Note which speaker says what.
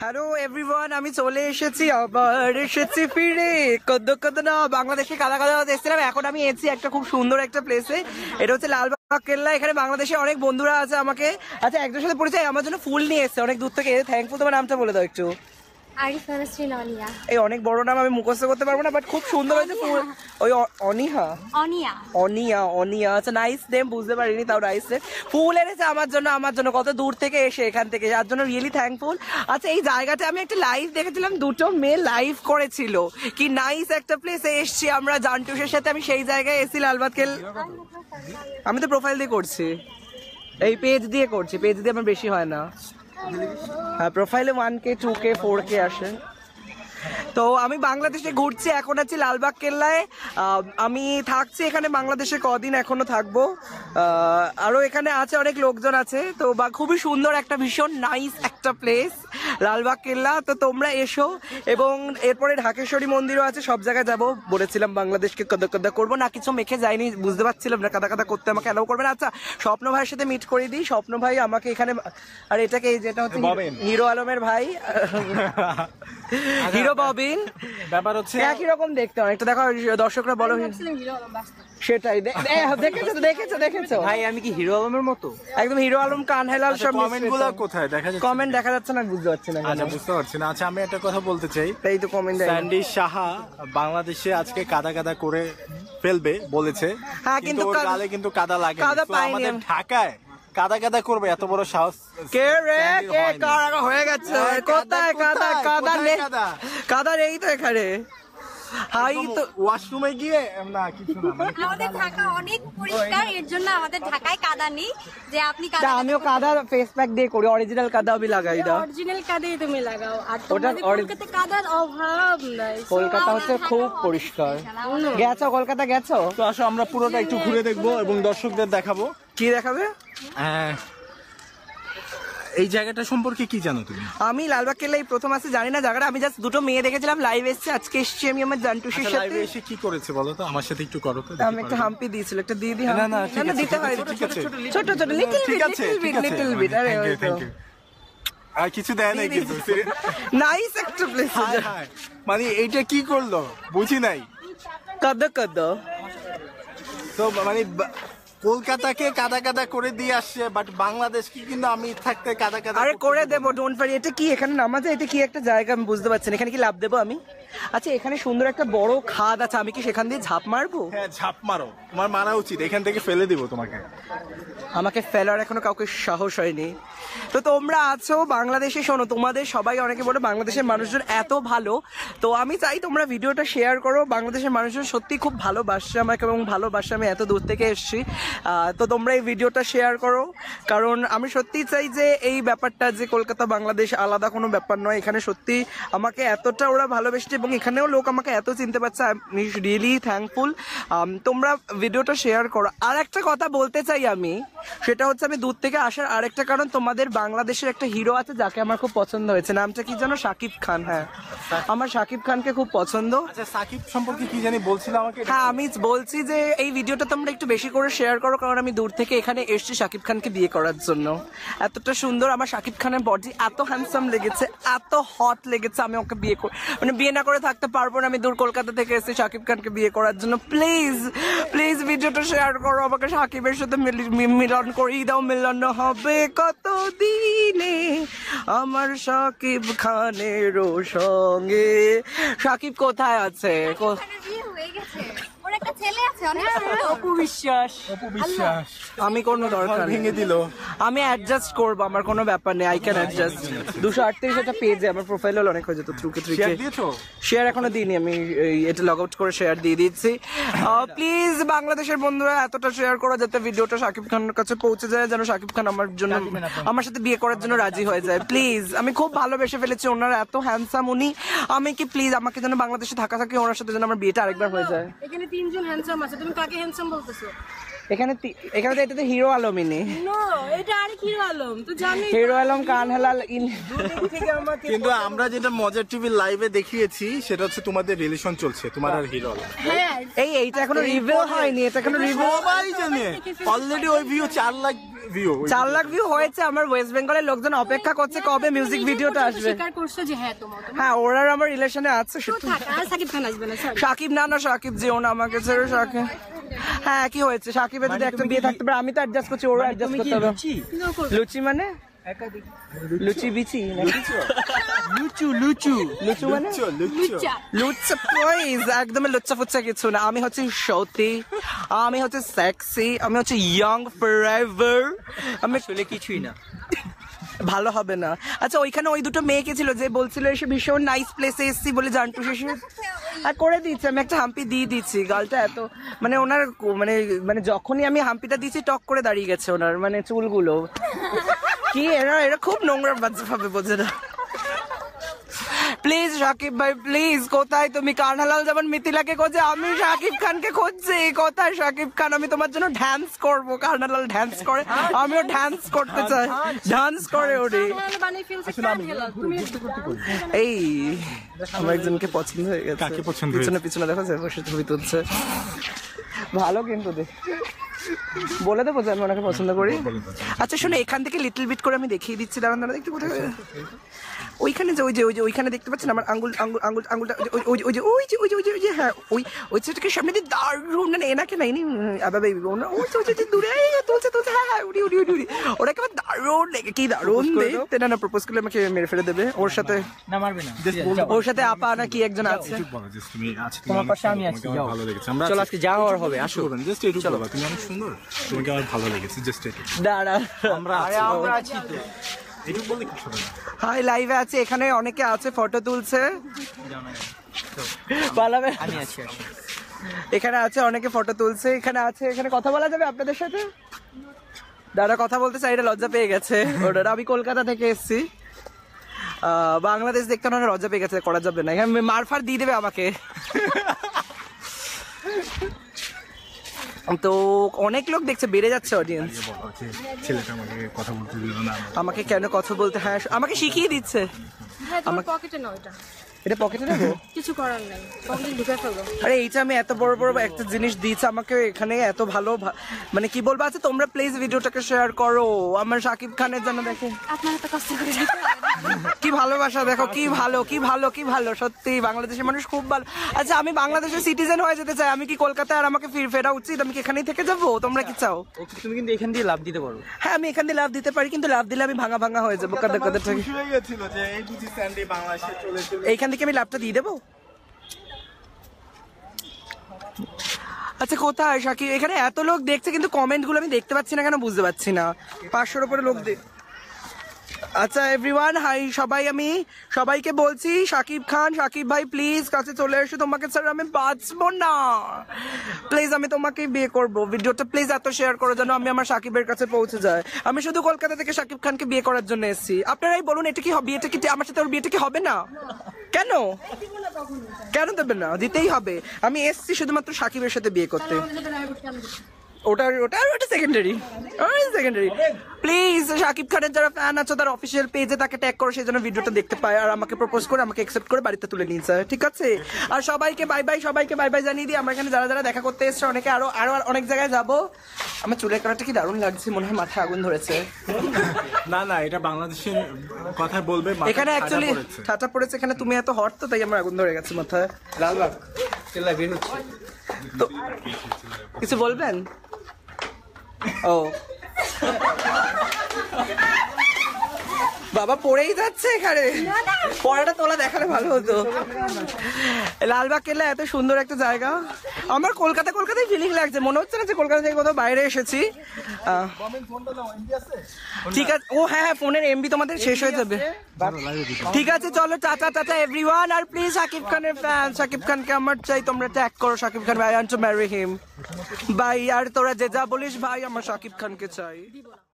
Speaker 1: Hello everyone, আমি চলে এসেছি, আবার এসেছি ফিরে কদ্দ না বাংলাদেশে কাদা এসেছিলাম। এখন আমি এসেছি একটা খুব সুন্দর একটা প্লেসে, এটা হচ্ছে লালবাগ কেল্লা। এখানে বাংলাদেশে অনেক বন্ধুরা আছে আমাকে। আচ্ছা, একজনের সাথে পরিচয়, আমার জন্য ফুল নিয়ে এসছে অনেক দূর থেকে। থ্যাঙ্কফুল। তোমার নামটা বলে দাও একটু। এই অনেক বড় নাম আমি মুখস্থ করতে পারবো না, বাট খুব সুন্দর হয়েছে ফুল। ওই অনিহা অনিয়া অনিয়া আচ্ছা, নাইস নেম, বুঝতে পারিনি, তাও নাইস নেম। ফুল এনেছে আমার জন্য কত দূর থেকে এসে এখান থেকে, যার জন্য রিয়েলি থ্যাঙ্কফুল। আচ্ছা, এই জায়গাটা আমি একটা লাইভ দেখেছিলাম, দুটো মেয়ে লাইভ করেছিল, কি নাইস একটা প্লেসে এসছি আমরা জান্টুসের সাথে। আমি সেই জায়গায় এসেছি লালবাগ কেল। আমি তো প্রোফাইল দিয়ে করছি, এই পেজ দিয়ে করছি, পেজ দিয়ে আমার বেশি হয় না। হ্যাঁ, প্রোফাইলে 1K 2K 4K আসে। তো আমি বাংলাদেশে ঘুরছি, এখন আছি লালবাগ কেল্লায়। আমি থাকছি এখানে বাংলাদেশে কদিন এখনো থাকবো, আরো এখানে আছে অনেক লোকজন আছে। তো বা খুবই সুন্দর একটা ভীষণ নাইস একটা প্লেস লালবাগ কেল্লা। তো তোমরা এসো, এবং এরপরে ঢাকেশ্বরী মন্দিরও আছে। সব জায়গায় যাবো, বলেছিলাম বাংলাদেশকে কাদা করবো না, কিছু মেখে যায়নি, বুঝতে পারছিলাম না কাদা করতে আমাকে অ্যালাউ করবে না। আচ্ছা, স্বপ্ন ভাইয়ের সাথে মিট করে দিই। স্বপ্ন ভাই আমাকে এখানে, আর এটাকে, যেটা হচ্ছে হিরো আলমের ভাই, হিরো ববিন। ব্যাপার হচ্ছে একই রকম দেখতে অনেকটা, দেখো দর্শকরা বলো সেটাই। দেখেছো ভাই, আমি কি হিরো আলমের মতো? একদম হিরো আলম, কানহেলাল সব।
Speaker 2: কমেন্টগুলো কোথায় দেখা যাচ্ছে?
Speaker 1: কমেন্ট দেখা যাচ্ছে না, বুঝতে পারছি না।
Speaker 2: আচ্ছা, বুঝতে পারছি না। আচ্ছা, আমি একটা কথা বলতে চাই।
Speaker 1: এই তো কমেন্ট,
Speaker 2: স্যান্ডি সাহা বাংলাদেশে আজকে কাদা করে ফেলবে বলেছে।
Speaker 1: হ্যাঁ, কিন্তু
Speaker 2: গালে কিন্তু কাদা লাগে।
Speaker 1: আমাদের
Speaker 2: ঢাকায় কাদা করবে এত বড় সাহস
Speaker 1: কে রে? কে কারা হয়ে গেছে? কোথায় কাদা নেই তো এখানে। হাই তো
Speaker 2: ওয়াশরুমে গিয়ে না, কিছু না।
Speaker 3: আমাদের ঢাকা অনেক পরিষ্কার, এর জন্য আমাদের ঢাকায় কাদা নেই। যে আপনি কাদা,
Speaker 1: আমিও কাদা ফেস প্যাক দিয়ে করি, অরিজিনাল কাদা আমি লাগাই দাও।
Speaker 3: অরিজিনাল কাদাই তুমি লাগাও। আর তোমাদের কলকাতাতে কাদার অভাব নাই।
Speaker 1: কলকাতা হচ্ছে খুব পরিষ্কার। গেছো কলকাতা? গেছো?
Speaker 2: তো আসো, আমরা পুরোটা একটু ঘুরে দেখবো এবং দর্শকদের দেখাবো।
Speaker 1: কি দেখাবে?
Speaker 2: এই জায়গাটা সম্পর্কে কি জানো তুমি?
Speaker 1: আমি লালবাগ কেল্লায় প্রথম আসছি, জানি না জায়গাটা। আমি জাস্ট দুটো মেয়ে দেখেছিলাম লাইভ এসছে, আজকে এসছি আমি আমার জান্টুসের সাথে।
Speaker 2: লাইভে এসে কি করেছে বলো তো, আমার সাথে একটু করো তো।
Speaker 1: আমি একটা হাম্পি দিয়েছিল, একটা দিয়ে দিই।
Speaker 2: না
Speaker 1: দিতে হয়, ছোট লিটল বিট। আরে
Speaker 2: আর কিছু দেয় না কিছু।
Speaker 1: নাইস একটা প্লেস।
Speaker 2: মানে এইটা কি করলো বুঝি নাই।
Speaker 1: কাদা
Speaker 2: তো মানে কলকাতাকে কাদা করে দিয়ে আসছে, বাট বাংলাদেশ কি কিন্তু আমি থাকতে কাদা।
Speaker 1: আরে করে দেবো, ডোন্ট ওয়ারি। এটা কি এখানে নামাজে? এটা কি একটা জায়গা আমি বুঝতে পারছি না, এখানে কি লাভ দেবো আমি? আচ্ছা, এখানে সুন্দর একটা বড় খাদ আছে, আমি কি সেখান দিয়ে ঝাঁপ মারবো?
Speaker 2: হ্যাঁ, ঝাঁপ মারো, তোমার মারা উচিত। এখান থেকে ফেলে দিব তোমাকে।
Speaker 1: আমাকে ফেলার এখনো কাউকে সাহস হয়নি। তো তোমরা আছো বাংলাদেশে, শোনো, তোমাদের সবাই অনেকে বলো বাংলাদেশের মানুষজন এত ভালো। তো আমি চাই তোমরা ভিডিওটা শেয়ার করো। বাংলাদেশের মানুষজন সত্যি খুব ভালোবাসছে আমাকে, এবং ভালোবাসে, আমি এত দূর থেকে এসেছি। তো তোমরা এই ভিডিওটা শেয়ার করো, কারণ আমি সত্যিই চাই যে এই ব্যাপারটা, যে কলকাতা বাংলাদেশ আলাদা কোনো ব্যাপার নয়। এখানে সত্যি আমাকে এতটা ওরা ভালোবেসেছে, এবং এখানেও লোক আমাকে এত চিনতে পারছে। আমি রিয়েলি থ্যাঙ্কফুল। তোমরা ভিডিওটা শেয়ার করো। আর একটা কথা বলতে চাই আমি, সেটা হচ্ছে আমি দূর থেকে আসার আরেকটা কারণ, তোমাদের বাংলাদেশের একটা হিরো আছে যাকে আমার খুব পছন্দ হয়েছে, নামটা কি জানো? শাকিব খান। হ্যাঁ, আমার শাকিব খানকে খুব পছন্দ।
Speaker 2: আচ্ছা, শাকিব সম্পর্কে কি জানি বলছিল আমাকে।
Speaker 1: হ্যাঁ, আমি বলছি যে এই ভিডিওটা তোমরা একটু বেশি করে শেয়ার করো, কারণ আমি দূর থেকে এখানে এসেছি শাকিব খানকে বিয়ে করার জন্য। এতটা সুন্দর আমার শাকিব খানের বডি, এত হ্যান্ডসাম লেগেছে, এত হট লেগেছে, আমি ওকে বিয়ে না করে থাকতে পারবো না। আমি দূর কলকাতা থেকে এসেছি শাকিব খানকে বিয়ে করার জন্য। প্লিজ ভিডিওটা শেয়ার করো, আমাকে শাকিবের সাথে মিলন করিয়ে দাও। মিলন হবে কত দিনে আমার শাকিব খানেরও সঙ্গে। শাকিব কোথায় আছে? আমি কোনো দরকার
Speaker 2: ভেঙে দিল,
Speaker 1: আমি অ্যাডজাস্ট করবো, আমার কোনো ব্যাপার নেই। I can adjust. 238 একটা পেজে আমার প্রোফাইল হল অনেক হয়ে যেত। শেয়ার এখনো দিইনি আমি, এটা লগ আউট করে শেয়ার দিয়ে দিচ্ছি। প্লিজ বাংলাদেশের বন্ধুরা এতটা শেয়ার করো যাতে ভিডিওটা শাকিব খানের কাছে পৌঁছে যায়, যেন শাকিব খান আমার সাথে বিয়ে করার জন্য রাজি হয়ে যায়। প্লিজ, আমি খুব ভালোবেসে ফেলেছি, ওনারা এত হ্যান্ডসাম উনি। আমি কি প্লিজ আমাকে যেন বাংলাদেশে থাকা ওনার সাথে যেন আমার বিয়েটা আরেকবার হয়ে যায়।
Speaker 3: এখানে তিনজন হ্যান্ডসাম আছে, তুমি কাকে হ্যান্ডসাম বলতেছো?
Speaker 1: এখানে তো এটাতে হিরো আলমই নেই।
Speaker 3: এটা আরেক হিরো আলম, তো জানি
Speaker 1: হিরো আলম, কানহালাল।
Speaker 2: কিন্তু আমরা যেটা মজার টিভি লাইভে দেখিয়েছি সেটা হচ্ছে তোমাদের রিলেশন চলছে, তোমার আর হিরো আলম।
Speaker 3: হ্যাঁ,
Speaker 1: এইটা এখনো রিভিল হয়নি, এটা এখনো রিভিল।
Speaker 2: সবাই জানে অলরেডি ওই view 4 lakh view
Speaker 1: 4 lakh view হয়েছে। আমার ওয়েস্ট বেঙ্গলের লোকজন অপেক্ষা করছে কবে মিউজিক ভিডিওটা আসবে।
Speaker 3: স্বীকার করছো যে হ্যাঁ তোমার
Speaker 1: হ্যাঁ ওরা আর আমার রিলেশনে আছে।
Speaker 3: আর সাকিব খান আসবে না সরি
Speaker 1: সাকিব না সাকিব যেও না আমাকে ছেড়ে সাকিব। হ্যাঁ কি হয়েছে সাকিবের যদি একটা বিয়ে থাকতে পারে আমি তো অ্যাডজাস্ট করছি, ওরা অ্যাডজাস্ট করতে হবে। লুচি মানে লুচি বিচি
Speaker 2: লুচু লুচু
Speaker 1: লুচু মানে
Speaker 3: লুচ্চা
Speaker 1: লুচ্চা প্লিজ, একদমই লুচ্চা ফুচ্চা কিছু না। আমি হচ্ছে সতী, আমি হচ্ছে সেক্সি, আমি হচ্ছে ইয়ং ফরএভার। আমি
Speaker 4: আসলে কিছুই না,
Speaker 1: ভালো হবে না। আচ্ছা ওইখানে ওই দুটো মেয়ে কে ছিল যে বলছিল এসে ভীষণ নাইস প্লেসে এসছি বলে জানটু শেষে আর করে দিচ্ছে। আমি একটা হাম্পি দিয়ে দিচ্ছি, গালটা এত মানে ওনার মানে মানে যখনই আমি হাম্পিটা দিচ্ছি টক করে দাঁড়িয়ে গেছে ওনার মানে চুলগুলো। কি এরা এরা খুব নোংরা বাচ্চা ভাবে, বোঝে না। প্লিজ শাকিব ভাই প্লিজ, কোথায় তুমি? কারনালাল যেমন মিথিলাকে খোঁজে আমি শাকিব খানকে খুঁজছি। কোথায় শাকিব খান? আমি তোমার জন্য ড্যান্স করবো। কারনালাল ড্যান্স করে, আমিও ড্যান্স করতে চাই। ডান্স করে ওরে।
Speaker 3: বানিয়ে ফেলছে কান হেলা তুমি
Speaker 1: এই আমার একজনকে পছন্দ হয়ে গেছে।
Speaker 2: কাকে পছন্দ
Speaker 1: পিছনে পিছনে দেখো যে বসে ছবি তুলছে, ভালো কিন্তু দেখ বলে দেবো যে আমি ওনাকে পছন্দ করি। আচ্ছা শোনো এখান থেকে লিটল বিট করে আমি দেখিয়ে দিচ্ছি, দাঁড়ান দাঁড়ান একটু কোথায় ওইখানে যে ওই যে ওইখানে দেখতে পাচ্ছেন আমার আঙ্গুলটা ওই যে হ্যাঁ ওই সেটাকে সামনে দিয়ে দারুণ না এনাকে নাই ওই দূরে তুলছে হ্যাঁ উড়ি ওরা একেবারে দারুণ লেগে কি দারুণ দেখতে। না প্রপোজ করলে আমাকে মেরে ফেলে দেবে। ওর সাথে
Speaker 4: না মারবে না,
Speaker 1: ওর সাথে আপা না কি একজন আছে।
Speaker 4: তোমার পাশে আমি আছি, যাও
Speaker 2: ভালো লেগেছে। আমরা
Speaker 4: চলো আজকে যা হওয়ার হবে, আসো।
Speaker 2: জাস্ট এটুকু বলবা, তুমি অনেক সুন্দর, তোমাকে আমার ভালো লেগেছে, জাস্ট এটুকু।
Speaker 1: দাঁড়া
Speaker 2: আমরা
Speaker 4: আছি তো,
Speaker 2: এটুকু বললে কিছু হবে না।
Speaker 1: হাই লাইভে আছে, এখানে অনেকে আছে ফটো তুলছে। পালাবে
Speaker 4: আমি আছি।
Speaker 1: এখানে আছে অনেকে ফটো তুলছে, এখানে আছে, এখানে কথা বলা যাবে আপনাদের সাথে? দাদা কথা বলতে চাই, এটা লজ্জা পেয়ে গেছে ওরা। আমি কলকাতা থেকে এসেছি, বাংলাদেশ দেখতে ওনারা লজ্জা পেয়ে গেছে, করা যাবে না। এখানে মারফার দিয়ে দেবে আমাকে। তো অনেক লোক দেখছে, বেড়ে যাচ্ছে অডিয়েন্স।
Speaker 2: ছেলেটা আমাকে কথা বলতে দিল না।
Speaker 1: আমাকে কেন কথা বলতে, হ্যাঁ আমাকে শিখিয়ে দিচ্ছে।
Speaker 3: হ্যাঁ তোমার পকেটে নাও এটা,
Speaker 1: এটা পকেটে নেবো?
Speaker 3: কিছু করার নাই, পকেটে ঢুকে ফেলো।
Speaker 1: আরে এইটা আমি এত বড় বড় একটা জিনিস দিয়েছি আমাকে এখানে, এত ভালো মানে কি বলবো। আচ্ছা তোমরা প্লিজ ভিডিওটাকে শেয়ার করো আমার শাকিব খানের জন্য। দেখে
Speaker 3: আপনারা তো কষ্ট করে দিতে হবে না।
Speaker 1: কি ভালোবাসা, দেখো কি ভালো কি ভালো কি ভালো, সত্যি বাংলাদেশের মানুষ খুব ভালো। আচ্ছা আমি বাংলাদেশের সিটিজেন হয়ে যেতে চাই, আমি কি কলকাতায় আর আমাকে ফেরা উচিত? আমি কি এখানেই থেকে যাবো? তোমরা কি চাও?
Speaker 4: তুমি কিন্তু এখান দিয়ে লাভ দিতে পারো।
Speaker 1: হ্যাঁ আমি এখান দিয়ে লাভ দিতে পারি, কিন্তু লাভ দিলে আমি ভাঙা ভাঙা হয়ে যাবো কাদের কাদের থেকে।
Speaker 2: খুশি হয়ে গেছিল যে এই বুঝি স্যান্ডি বাংলাদেশে চলে
Speaker 1: এইখান থেকে আমি লাভটা দিয়ে দেবো। আচ্ছা কোথায় শাকিব? এখানে এত লোক দেখছে কিন্তু কমেন্ট গুলো আমি দেখতে পাচ্ছি না কেন বুঝতে পারছি না। 500-র উপরে লোক আচ্ছা এভরিওয়ান হাই সবাই, আমি সবাইকে বলছি শাকিব খান, শাকিব ভাই প্লিজ কাছে চলে এসো, তোমাকে স্যার আমি বাঁচবো না। প্লিজ আমি তোমাকে বিয়ে করবো। ভিডিওটা প্লিজ এত শেয়ার করো যেন আমি আমার শাকিবের কাছে পৌঁছে যায়। আমি শুধু কলকাতা থেকে শাকিব খানকে বিয়ে করার জন্য এসেছি। আপনারাই বলুন এটা কি বিয়েটা কি আমার সাথে ওর বিয়েটা কি হবে না? কেন কেন দেবে না? দিতেই হবে। আমি এসেছি শুধুমাত্র শাকিবের সাথে বিয়ে করতে। ওটা সেকেন্ডারি প্লিজ। শাকিব খানের যারা ফ্যান আছে তার অফিসিয়াল পেজে তাকে ট্যাগ করে সেই জন্য ভিডিওটা দেখতে পায় আর আমাকে প্রপোজ করে আমাকে অ্যাকসেপ্ট করে বাড়িতে তুলে নিয়েছে, ঠিক আছে? আর সবাইকে বাই বাই, সবাইকে বাই বাই জানিয়ে দিই। আমরা এখানে যারা যারা দেখা করতে এসছে অনেকে আরো অনেক জায়গায় যাবো। আমার চুলের কালারটা কি দারুণ লাগছে, মনে হয় মাথায় আগুন ধরেছে।
Speaker 2: না এটা বাংলাদেশের কথা বলবে।
Speaker 1: এখানে অ্যাকচুয়ালি ঠাটা পড়েছে, এখানে তুমি এত হট তো তাই আমার আগুন ধরে গেছে মাথায়।
Speaker 4: লালবাগ চেল্লা বের হচ্ছে
Speaker 1: তো কিছু বলবেন? ও বাবা পড়েই যাচ্ছে এখানে, পড়াটা তোলা দেখালে ভালো হতো। লালবাগ কেল্লা এত সুন্দর একটা জায়গা। আমার কলকাতায় ফিলিং লাগছে, মনে হচ্ছে না যে কলকাতা থেকে কোথাও বাইরে এসেছি। ঠিক আছে, ও হ্যাঁ ফোনের এমবি তোমাদের শেষ হয়ে যাবে। ঠিক আছে চলো টাটা এভরিওয়ান। আর প্লিজ শাকিব খানের ফ্যান, শাকিব খানকে আমার চাই, তোমরা ট্যাগ করো Shakib Khan, I want to marry him. Bye. আর তোরা যে যা বলিস ভাই আমার শাকিব খানকে চাই।